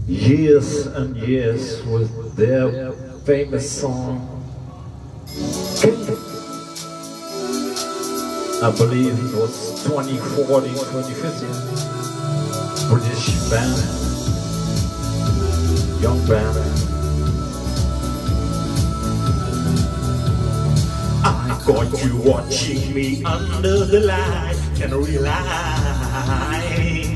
years and years with their famous song. I believe it was 2014, 2015. British band, young band. I got you watching me under the light and realize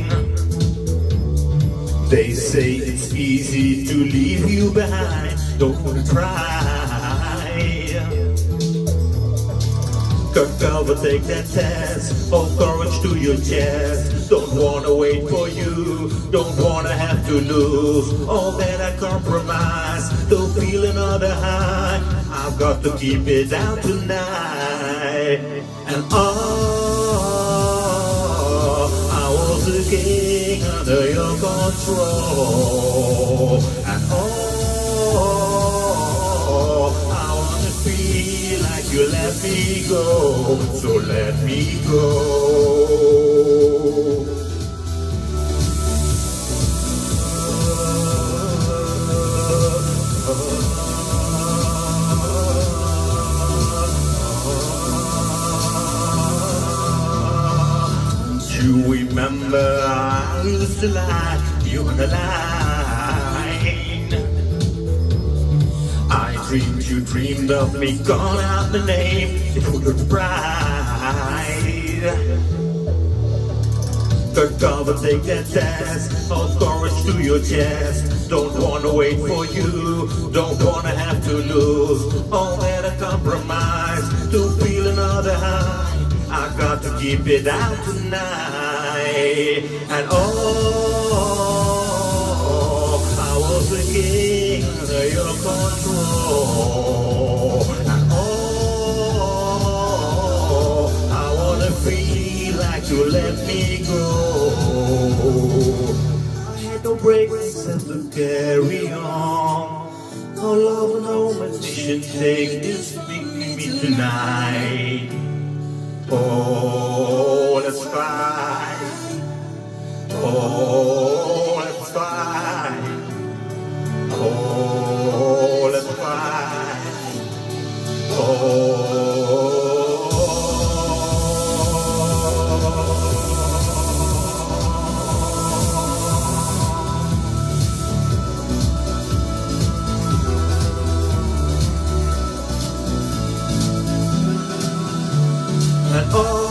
they say it's easy to leave you behind. Don't try. Girl, but take that test. Hold courage to your chest. Don't wanna wait for you. Don't wanna have to lose all that I compromise. Don't feel another high. I've got to keep it down tonight. And I was the king under your control. And I wanna feel like you let me go, so let me go. You remember I used to lie, you on the line. I dreamed you dreamed of me, call out the name, it would look bright. Good cover, take that test, hold courage to your chest. Don't wanna wait for you, don't wanna have to lose all that I compromise to feel another high. I got to keep it out tonight. And I was the king under your control. And I wanna feel like you let me go. I had no brakes except to carry on. No love, no magician, take this with me tonight. Oh, let's fight. Oh, let's fight. Oh, let's fight. And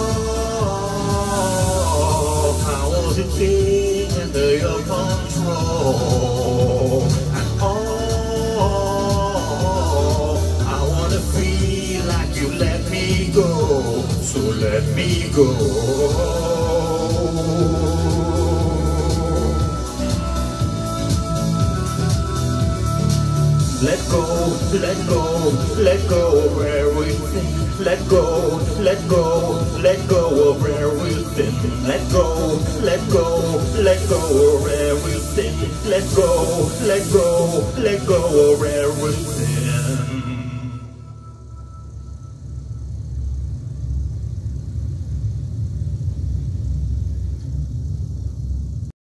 I was a king under your control. And I wanna feel like you let me go, so let me go. Let go, let go, let go of everything. Let go, let go, let go of everything. Let go, let go, let go of everything. Let go, let go, let go of everything.